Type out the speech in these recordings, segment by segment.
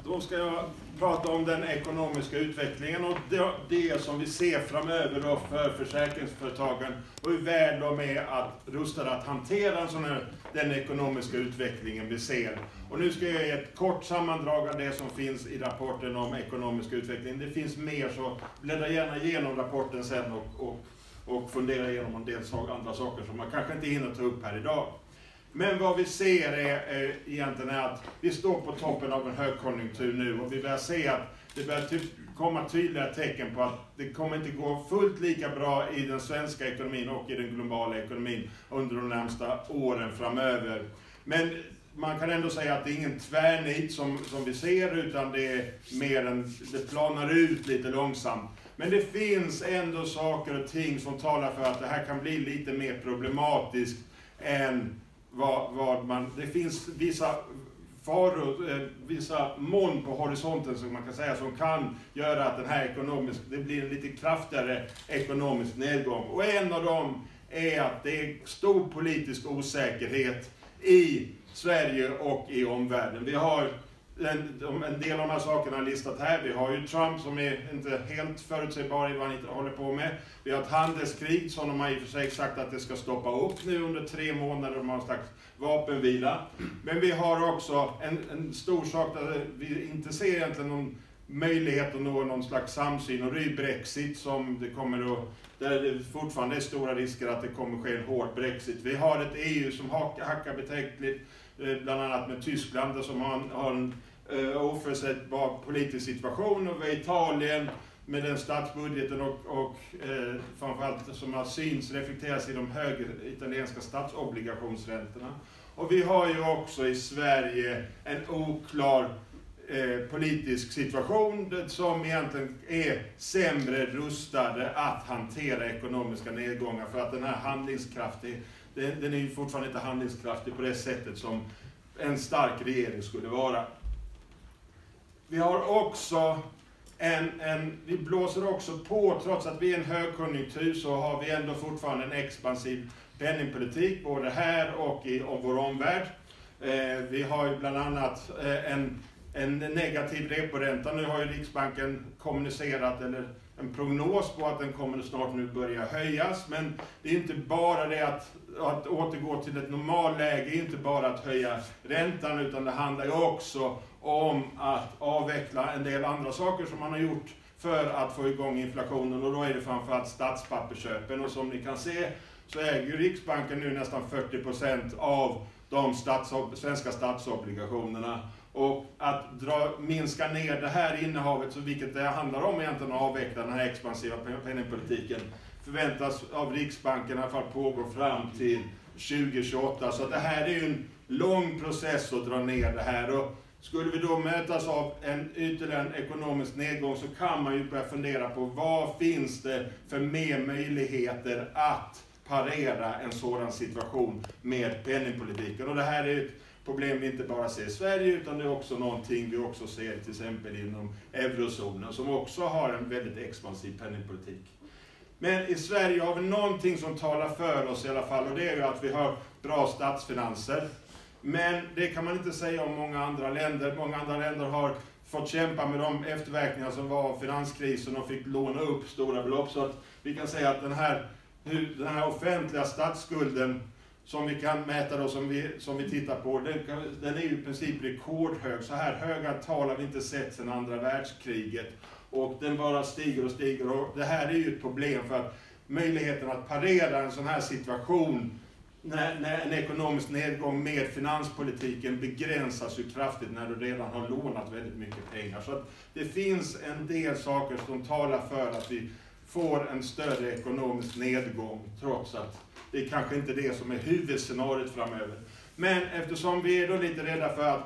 Då ska jag prata om den ekonomiska utvecklingen och det som vi ser framöver då för försäkringsföretagen och hur väl de är rustade att hantera den ekonomiska utvecklingen vi ser. Och nu ska jag ge ett kort sammandrag av det som finns i rapporten om ekonomisk utveckling. Det finns mer, så bläddra gärna igenom rapporten sen och fundera igenom en del andra saker som man kanske inte hinner ta upp här idag. Men vad vi ser är egentligen att vi står på toppen av en högkonjunktur nu och vi börjar se att det börjar komma tydliga tecken på att det kommer inte gå fullt lika bra i den svenska ekonomin och i den globala ekonomin under de närmsta åren framöver. Men man kan ändå säga att det är ingen tvärnit som vi ser, utan det är mer det planar ut lite långsamt. Men det finns ändå saker och ting som talar för att det här kan bli lite mer problematiskt än det finns vissa faror, vissa moln på horisonten som man kan säga, som kan göra att det blir en lite kraftigare ekonomisk nedgång. Och en av dem är att det är stor politisk osäkerhet i Sverige och i omvärlden. Vi har en del av de här sakerna listat här. Vi har ju Trump som är inte helt förutsägbar i vad han inte håller på med. Vi har ett handelskrig som de har i och för sig sagt att det ska stoppa upp nu under 3 månader. De har en slags vapenvila. Men vi har också en stor sak där vi inte ser egentligen någon möjlighet att nå någon slags samsyn. Och det är Brexit som det kommer att, där det fortfarande är stora risker att det kommer ske en hård Brexit. Vi har ett EU som hackar betänkligt, bland annat med Tyskland som har en oförutsägbar politisk situation, och vi Italien med den statsbudgeten och framförallt som reflekteras i de höga italienska statsobligationsräntorna. Och vi har ju också i Sverige en oklar politisk situation som egentligen är sämre rustade att hantera ekonomiska nedgångar, för att den här handlingskraftig, den är ju fortfarande inte handlingskraftig på det sättet som en stark regering skulle vara. Vi har också vi blåser också på, trots att vi är en högkonjunktur så har vi ändå fortfarande en expansiv penningpolitik både här och i vår omvärld. Vi har ju bland annat en negativ reporänta. Nu har ju Riksbanken kommunicerat en prognos på att den kommer snart nu börja höjas. Men det är inte bara det att återgå till ett normalläge, inte bara att höja räntan, utan det handlar ju också om att avveckla en del andra saker som man har gjort för att få igång inflationen. Och då är det framförallt statspappersköpen. Och som ni kan se så äger Riksbanken nu nästan 40% av de svenska statsobligationerna. Och att minska ner det här innehavet, så vilket det handlar om egentligen att avveckla den här expansiva penningpolitiken, förväntas av Riksbanken i alla fall pågå fram till 2028. Så det här är ju en lång process att dra ner det här. Och skulle vi då mötas av ytterligare en ekonomisk nedgång, så kan man ju börja fundera på vad finns det för mer möjligheter att parera en sådan situation med penningpolitiken. Och det här är ett problem vi inte bara ser i Sverige, utan det är också någonting vi också ser till exempel inom eurozonen, som också har en väldigt expansiv penningpolitik. Men i Sverige har vi någonting som talar för oss i alla fall, och det är ju att vi har bra statsfinanser. Men det kan man inte säga om många andra länder. Många andra länder har fått kämpa med de efterverkningar som var av finanskrisen och fick låna upp stora belopp. Så att vi kan säga att den här offentliga statsskulden som vi kan mäta då, som vi tittar på, den är ju i princip rekordhög. Så här höga tal har vi inte sett sedan andra världskriget. Och den bara stiger och stiger. Och det här är ju ett problem, för att möjligheten att parera en sån här situation när en ekonomisk nedgång med finanspolitiken begränsas ju kraftigt när du redan har lånat väldigt mycket pengar. Så att det finns en del saker som talar för att vi får en större ekonomisk nedgång, trots att det är kanske inte det som är huvudscenariot framöver. Men eftersom vi är då lite rädda för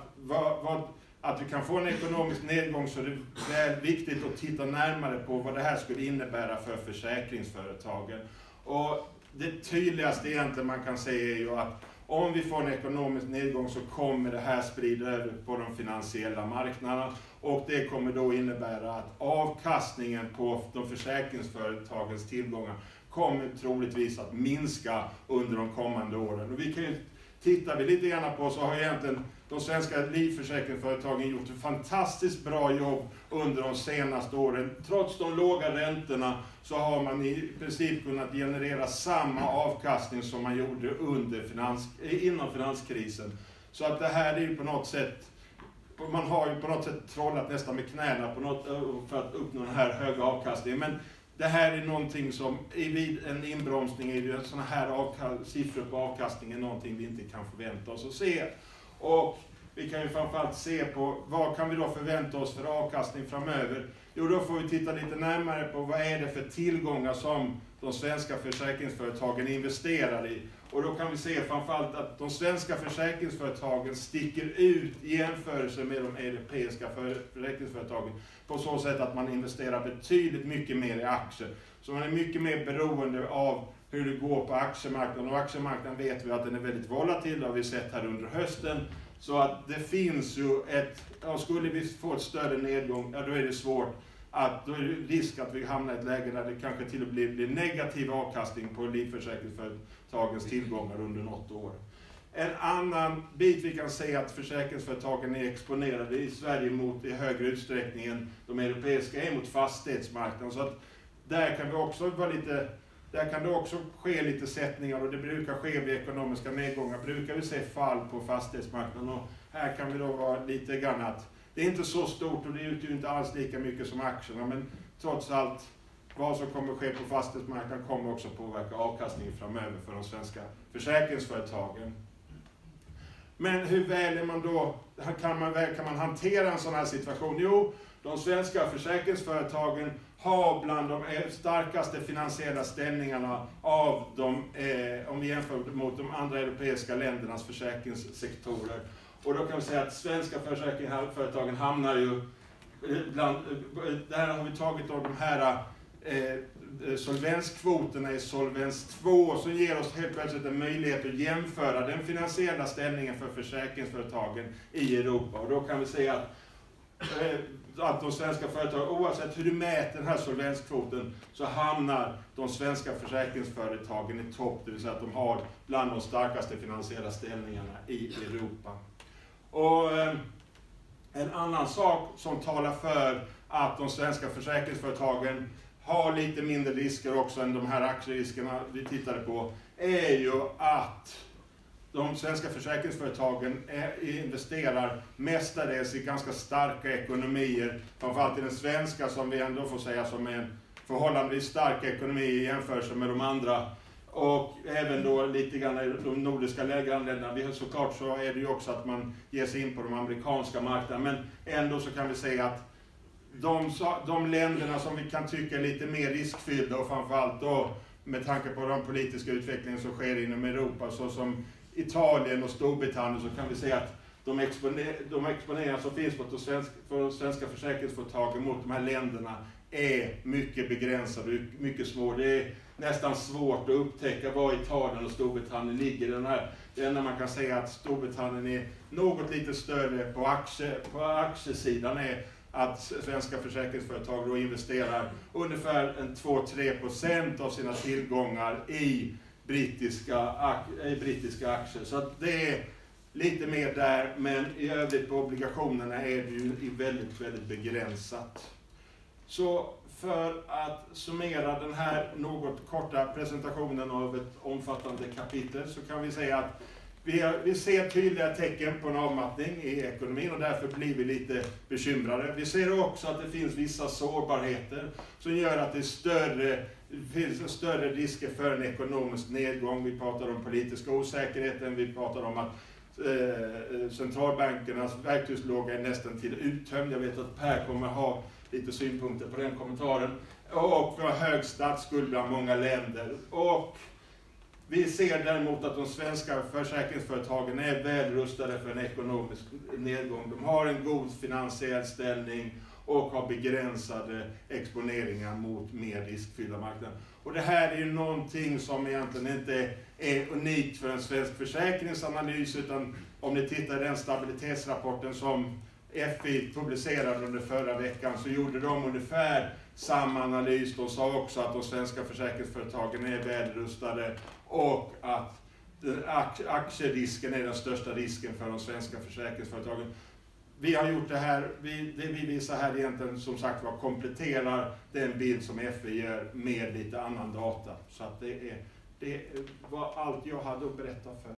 att vi kan få en ekonomisk nedgång, så är det väl viktigt att titta närmare på vad det här skulle innebära för försäkringsföretagen. Och det tydligaste egentligen man kan säga är ju att om vi får en ekonomisk nedgång, så kommer det här sprida över på de finansiella marknaderna. Och det kommer då innebära att avkastningen på de försäkringsföretagens tillgångar kommer troligtvis att minska under de kommande åren. Och vi kan ju, tittar vi lite grann på, så har egentligen de svenska livförsäkringsföretagen gjort ett fantastiskt bra jobb under de senaste åren. Trots de låga räntorna så har man i princip kunnat generera samma avkastning som man gjorde inom finanskrisen. Så att det här är ju på något sätt, man har ju på något sätt trollat nästan med knäna för att uppnå den här höga avkastningen. Men det här är någonting som vid en inbromsning är ju sådana här siffror på avkastning är någonting vi inte kan förvänta oss att se. Och vi kan ju framförallt se på vad kan vi då förvänta oss för avkastning framöver. Jo, då får vi titta lite närmare på vad är det för tillgångar som de svenska försäkringsföretagen investerar i. Och då kan vi se framförallt att de svenska försäkringsföretagen sticker ut i jämförelse med de europeiska försäkringsföretagen på så sätt att man investerar betydligt mycket mer i aktier. Så man är mycket mer beroende av hur det går på aktiemarknaden. Och aktiemarknaden vet vi att den är väldigt volatil, det har vi sett här under hösten. Så att det finns ju skulle vi få ett större nedgång, då är det svårt. Då är det risk att vi hamnar i ett läge där det kanske till och med blir negativ avkastning på livförsäkringsföretagens tillgångar under något år. En annan bit vi kan se att försäkringsföretagen är exponerade i Sverige mot i högre utsträckning än de europeiska är mot fastighetsmarknaden. Så att där kan det också ske lite sättningar, och det brukar ske vid ekonomiska nedgångar. Brukar vi se fall på fastighetsmarknaden, och här kan vi då vara lite grann att det är inte så stort och det utgör inte alls lika mycket som aktierna, men trots allt vad som kommer ske på fastighetsmarknaden kommer också påverka avkastningen framöver för de svenska försäkringsföretagen. Men hur väl är man då, kan man hantera en sån här situation? Jo, de svenska försäkringsföretagen har bland de starkaste finansiella ställningarna av om vi jämför mot de andra europeiska ländernas försäkringssektorer. Och då kan vi säga att svenska försäkringsföretagen hamnar ju där har vi tagit av de här solvenskvoterna i solvens 2 som ger oss helt plötsligt en möjlighet att jämföra den finansiella ställningen för försäkringsföretagen i Europa. Och då kan vi säga att de svenska företagen, oavsett hur du mäter den här solvenskvoten, så hamnar de svenska försäkringsföretagen i topp, det vill säga att de har bland de starkaste finansiella ställningarna i Europa. Och en annan sak som talar för att de svenska försäkringsföretagen har lite mindre risker också än de här aktieriskerna vi tittade på, är ju att de svenska försäkringsföretagen investerar mestadels i ganska starka ekonomier, framförallt i den svenska som vi ändå får säga som en förhållandevis stark ekonomi i jämförelse med de andra. Och även då lite grann i de nordiska grannländerna. Såklart så är det ju också att man ger sig in på de amerikanska marknaderna, men ändå så kan vi säga att de länderna som vi kan tycka är lite mer riskfyllda, och framförallt då med tanke på den politiska utvecklingen som sker inom Europa, så som Italien och Storbritannien, så kan vi säga att de exponeringar som finns på de svenska försäkringsföretagen mot de här länderna är mycket begränsade och mycket små. Det är nästan svårt att upptäcka var Italien och Storbritannien ligger. Det enda man kan säga att Storbritannien är något lite större på aktiesidan är att svenska försäkringsföretag då investerar ungefär 2-3% av sina tillgångar i brittiska aktier. Så att det är lite mer där, men i övrigt på obligationerna är det ju väldigt, väldigt begränsat. Så för att summera den här något korta presentationen av ett omfattande kapitel, så kan vi säga att vi ser tydliga tecken på en avmattning i ekonomin, och därför blir vi lite bekymrade. Vi ser också att det finns vissa sårbarheter som gör att det finns större risker för en ekonomisk nedgång. Vi pratar om politiska osäkerheten, vi pratar om att centralbankernas verktygslåda är nästan till uttömd. Jag vet att Per kommer ha lite synpunkter på den kommentaren. Och vi har hög statsskuld bland många länder. Och vi ser däremot att de svenska försäkringsföretagen är väl rustade för en ekonomisk nedgång. De har en god finansiell ställning och har begränsade exponeringar mot mer riskfyllda marknader. Och det här är ju någonting som egentligen inte är unikt för en svensk försäkringsanalys, utan om ni tittar i den stabilitetsrapporten som FI publicerade under förra veckan, så gjorde de ungefär samma analys. De sa också att de svenska försäkringsföretagen är väl rustade och att aktierisken är den största risken för de svenska försäkringsföretagen. Vi har gjort det här, det vi visar här egentligen som sagt var kompletterar den bild som FI gör med lite annan data. Så att det var allt jag hade att berätta för